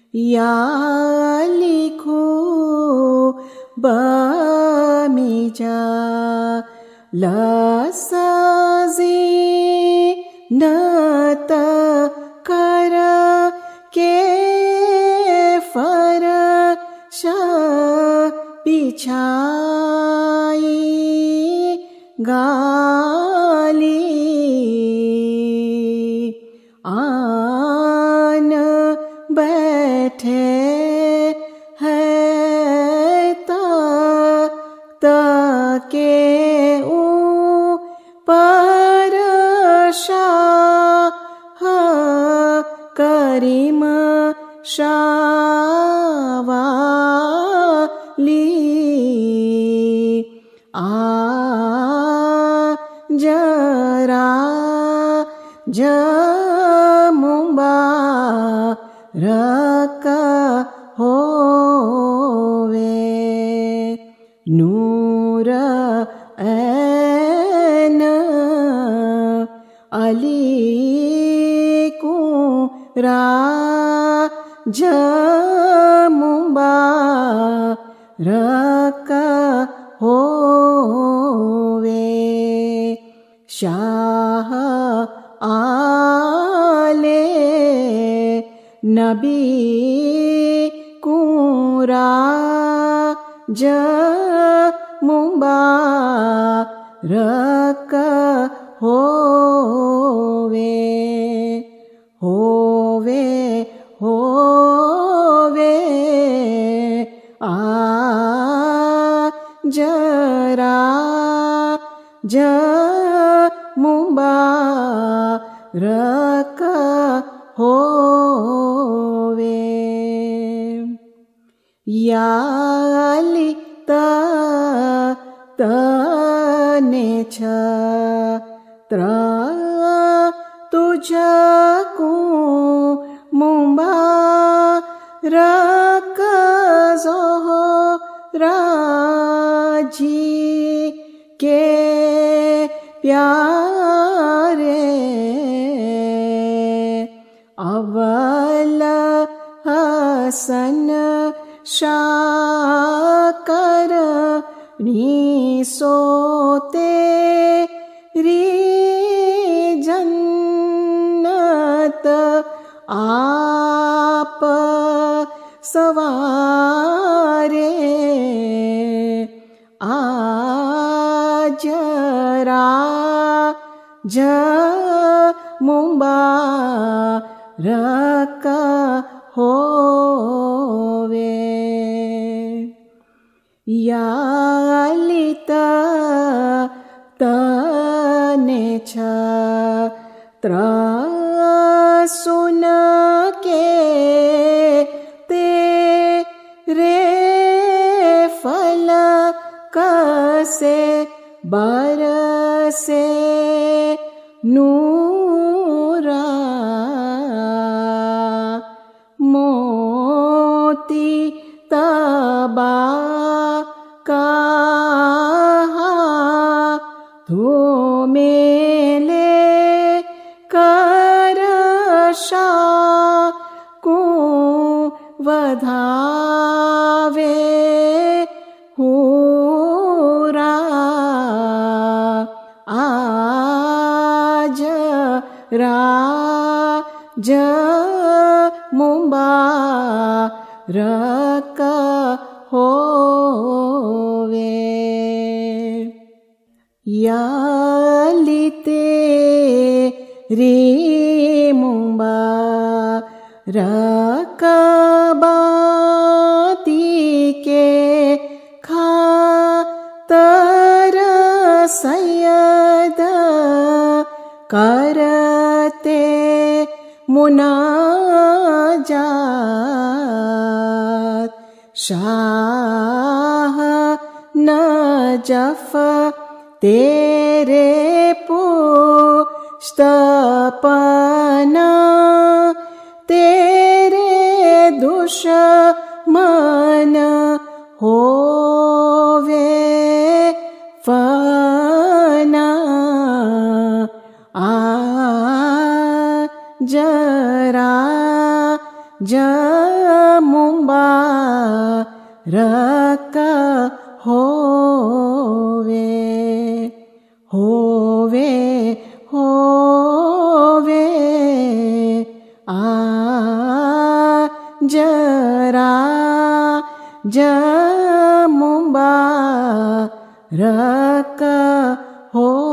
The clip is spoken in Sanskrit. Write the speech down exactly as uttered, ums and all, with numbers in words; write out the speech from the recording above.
या लिखो बमीजा लसजी नत कर के फर शा पिछाई गाली आन बैठे है तके ऊपर शाह करीम शावाली आ जरा जमुबारक होवे नूर ऐन अली कुरा जमुबारक होवे शाह आले नबी कुरा जमुबारक होवे होवे होवे आ जरा जमुबारक होवे या लित तने छत्र तुझको मुबारक ज़ोहराजी के प्यारे अवल हसन शाकर नी सोते री जन्नत आप सवारे आजरा जमुबारक होवे या लित तने छत्र सुन के तेरे फलक से बरसे नूरा मोती तबा कहा तो मेले कर शाह को वधावे हुरा आज रा जमुबारक होवे या लिते रे मुबारक बाती के खातर सैयद करते मुनाजात शाह नजफ तेरे पुस्तपना तेरे दुश्मन होवे फना आ जरा ज मुंबा रक होवे होवे होवे आ जरा जमुंबा रक हो